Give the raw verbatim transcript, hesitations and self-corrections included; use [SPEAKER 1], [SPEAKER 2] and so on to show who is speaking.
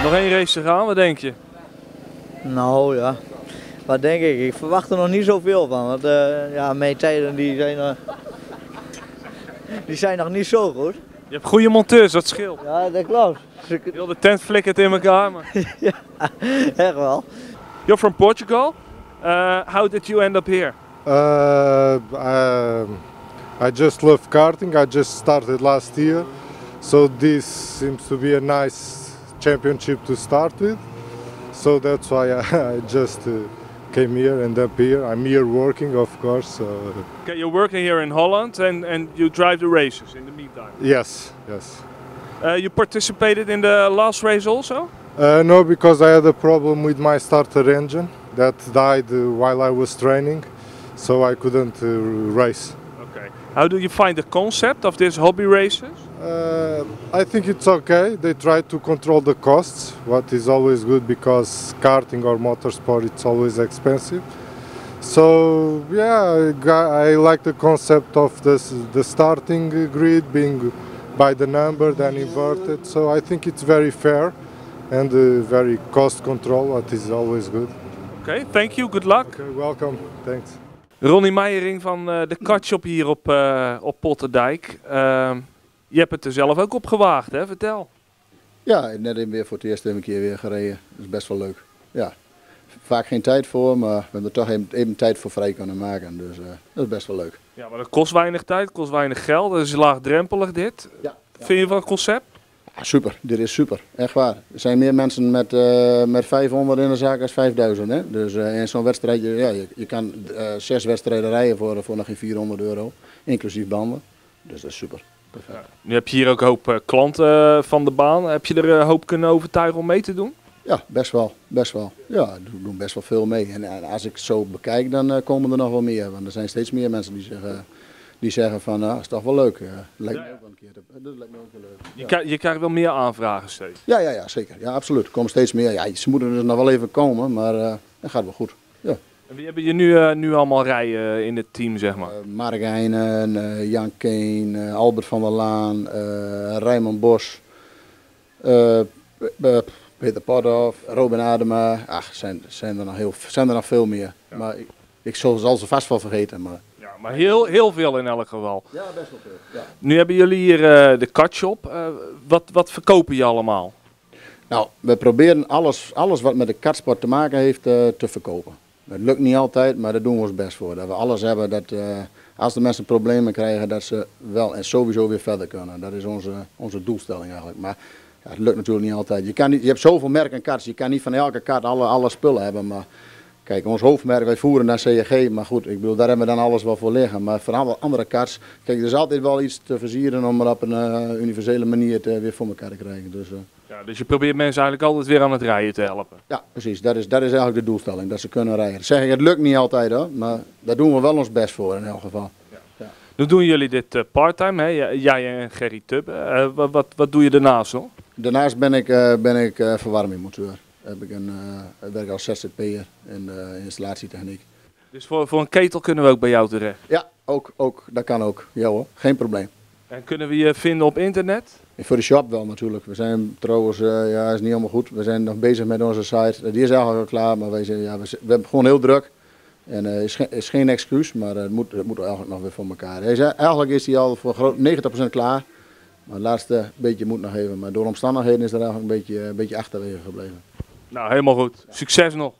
[SPEAKER 1] Nog één race te gaan, wat denk je?
[SPEAKER 2] Nou ja, wat denk ik? Ik verwacht er nog niet zoveel van. Want uh, ja, mijn tijden die zijn, uh, die zijn nog niet zo goed.
[SPEAKER 1] Je hebt goede monteurs, dat scheelt.
[SPEAKER 2] Ja, dat klopt.
[SPEAKER 1] Heel de tent flikkert in elkaar. Maar...
[SPEAKER 2] ja, echt wel.
[SPEAKER 1] You're from Portugal. Uh, how did you end up here?
[SPEAKER 3] Uh, I, I just love karting. I just started last year. So this seems to be a nice championship to start with. So that's why I, I just uh, came here and up here. I'm here working, of course. Uh,
[SPEAKER 1] okay, you're working here in Holland and, and you drive the races in the meantime?
[SPEAKER 3] Yes, yes.
[SPEAKER 1] Uh, you participated in the last race also?
[SPEAKER 3] Uh, no, because I had a problem with my starter engine that died uh, while I was training, so I couldn't uh, race.
[SPEAKER 1] Okay. How do you find the concept of these hobby races?
[SPEAKER 3] Uh, I think it's okay. They try to control the costs, what is always good because karting or motorsport it's always expensive. So yeah, I, I like the concept of this, the starting grid being by the number then inverted. So I think it's very fair and uh, very cost control, what is always good.
[SPEAKER 1] Okay, thank you. Good luck.
[SPEAKER 3] Okay, welcome. Thanks.
[SPEAKER 1] Ronnie Meijering van uh, de kartshop hier op, uh, op Potterdijk. Uh, je hebt het er zelf ook op gewaagd, hè? Vertel.
[SPEAKER 4] Ja, net even weer voor het eerst een keer weer gereden. Dat is best wel leuk. Ja. Vaak geen tijd voor, maar we hebben er toch even, even tijd voor vrij kunnen maken. Dus uh, dat is best wel leuk.
[SPEAKER 1] Ja, maar dat kost weinig tijd, kost weinig geld. Dat is laagdrempelig dit.
[SPEAKER 4] Ja, ja.
[SPEAKER 1] Vind je van het concept?
[SPEAKER 4] Ja, super, dit is super. Echt waar. Er zijn meer mensen met, uh, met vijfhonderd in de zaak als vijfduizend. Hè? Dus uh, in zo'n wedstrijdje, ja, je, je kan uh, zes wedstrijden rijden voor, voor nog geen vierhonderd euro. Inclusief banden. Dus dat is super.
[SPEAKER 1] Ja. Nu heb je hier ook een hoop uh, klanten uh, van de baan. Heb je er een uh, hoop kunnen overtuigen om mee te doen?
[SPEAKER 4] Ja, best wel. Best wel. Ja, we doen best wel veel mee. En, en als ik het zo bekijk, dan uh, komen er nog wel meer. Want er zijn steeds meer mensen die zeggen, die zeggen van, nou, uh, is toch wel leuk. Uh, lijkt me ook wel een keer. Dat lijkt me ook wel leuk.
[SPEAKER 1] Je, ja. je krijgt wel meer aanvragen steeds.
[SPEAKER 4] Ja, ja, ja, zeker. Ja, absoluut. Er komen steeds meer. Ja, ze moeten er nog wel even komen, maar uh, dat gaat wel goed. Ja.
[SPEAKER 1] En wie hebben je nu, uh, nu allemaal rijden in het team, zeg maar?
[SPEAKER 4] Uh, Mark Heijnen, uh, Jan Keen, uh, Albert van der Laan, uh, Raymond Bos, uh, uh, Peter Podhoff, Robin Adema. Ach, zijn, zijn, er nog heel, zijn er nog veel meer. Ja. Maar ik, ik zal, zal ze vast wel vergeten. Maar,
[SPEAKER 1] ja, maar heel, heel veel in elk geval.
[SPEAKER 4] Ja, best wel veel. Ja.
[SPEAKER 1] Nu hebben jullie hier uh, de kartshop. Uh, wat, wat verkopen je allemaal?
[SPEAKER 4] Nou, we proberen alles, alles wat met de kartsport te maken heeft uh, te verkopen. Het lukt niet altijd, maar daar doen we ons best voor. Dat we alles hebben dat uh, als de mensen problemen krijgen, dat ze wel en sowieso weer verder kunnen. Dat is onze, onze doelstelling eigenlijk. Maar ja, het lukt natuurlijk niet altijd. Je, kan niet, je hebt zoveel merken karts, je kan niet van elke kart alle, alle spullen hebben. Maar kijk, ons hoofdmerk, wij voeren naar C N G, maar goed, ik bedoel, daar hebben we dan alles wel voor liggen. Maar voor alle andere karts, kijk, er is altijd wel iets te versieren om er op een uh, universele manier te, weer voor elkaar te krijgen. Dus, uh,
[SPEAKER 1] ja, dus je probeert mensen eigenlijk altijd weer aan het rijden te helpen?
[SPEAKER 4] Ja, precies. Dat is, dat is eigenlijk de doelstelling, dat ze kunnen rijden. Zeg ik, het lukt niet altijd hoor, maar daar doen we wel ons best voor in elk geval.
[SPEAKER 1] Ja. Ja. Nu doen jullie dit uh, parttime, hè? Jij en Gerry Tubbe. Uh, wat, wat, wat doe je daarnaast nog?
[SPEAKER 4] Daarnaast ben ik, uh, ben ik uh, verwarmingmonteur. Heb ik, een, uh, ik werk als Z Z P'er in de installatietechniek.
[SPEAKER 1] Dus voor, voor een ketel kunnen we ook bij jou terecht?
[SPEAKER 4] Ja, ook, ook, dat kan ook. Ja hoor, geen probleem.
[SPEAKER 1] En kunnen we je vinden op internet?
[SPEAKER 4] En voor de shop wel natuurlijk. We zijn trouwens, uh, ja, is niet helemaal goed. We zijn nog bezig met onze site. Die is eigenlijk al klaar, maar wij zijn, ja, we, we hebben gewoon heel druk. En het uh, is, ge is geen excuus, maar uh, het moet, het moet eigenlijk nog weer voor elkaar. Hij is, eigenlijk is hij al voor negentig procent klaar. Maar het laatste beetje moet nog even. Maar door omstandigheden is er eigenlijk een beetje, een beetje achterwege gebleven.
[SPEAKER 1] Nou, helemaal goed. Succes nog.